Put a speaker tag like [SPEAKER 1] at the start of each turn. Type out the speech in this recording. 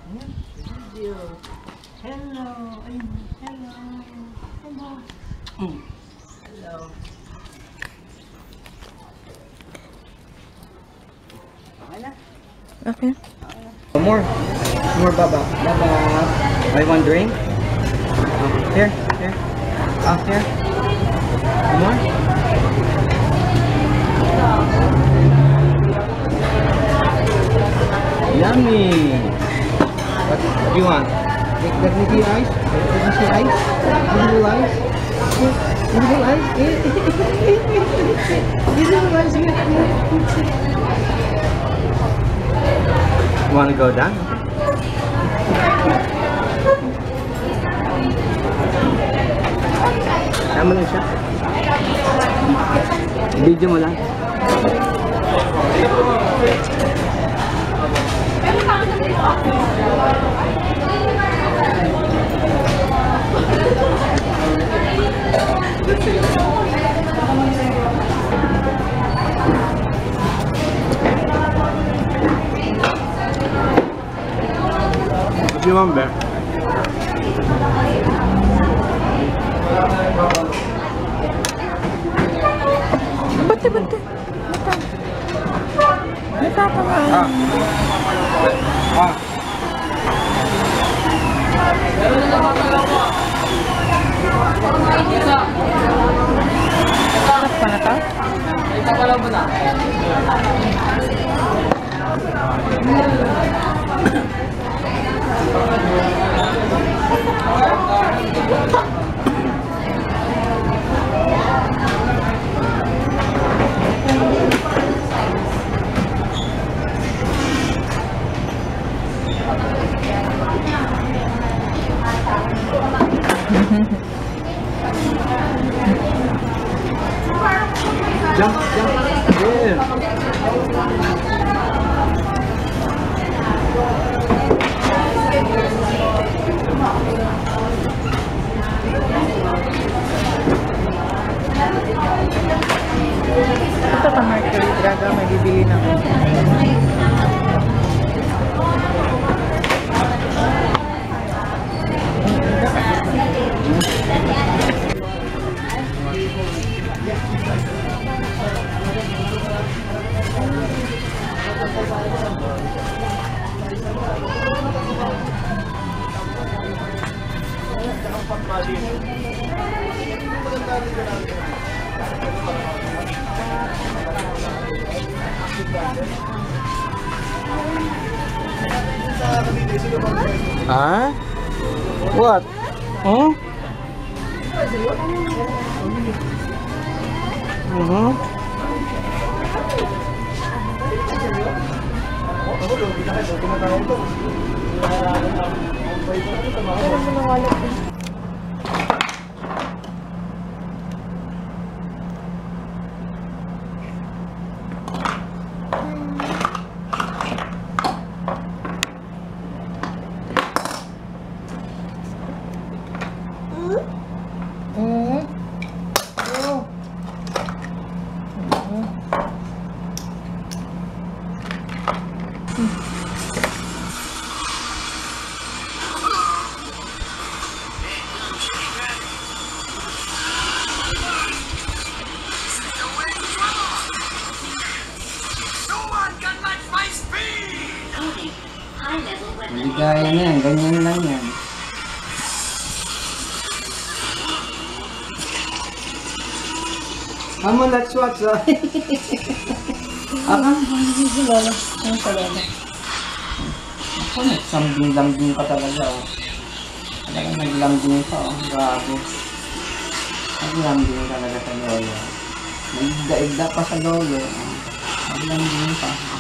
[SPEAKER 1] Video. Hello. Ayun. Hello. Hello. Hello. Okay na?
[SPEAKER 2] Okay.
[SPEAKER 3] More baba. I want drink. Here. Here. More. Yummy. What do you want? Let me see ice. Let me see ice. Little ice. Little ice. Little ice. You want to go down? Sama lang siya. Video mo lang. What do you want, Bear?
[SPEAKER 2] Bante. Nagtatawa. Sarap pa na to?
[SPEAKER 3] Jump. Yeah.
[SPEAKER 2] Ito pa Mercury Draga, may bibili na ako.
[SPEAKER 3] Huh? What? Huh?
[SPEAKER 1] Maligaya na yan, ganyan lang yan. Amo, let's watch, ah. Hindi lala. Ano sa lala? Ako, nagsambing-lambing ka talaga, oh. Talagang naglambing ka, oh. Grabe. Naglambing talaga sa lolo. Nagdaigda pa sa lolo. Naglambing pa.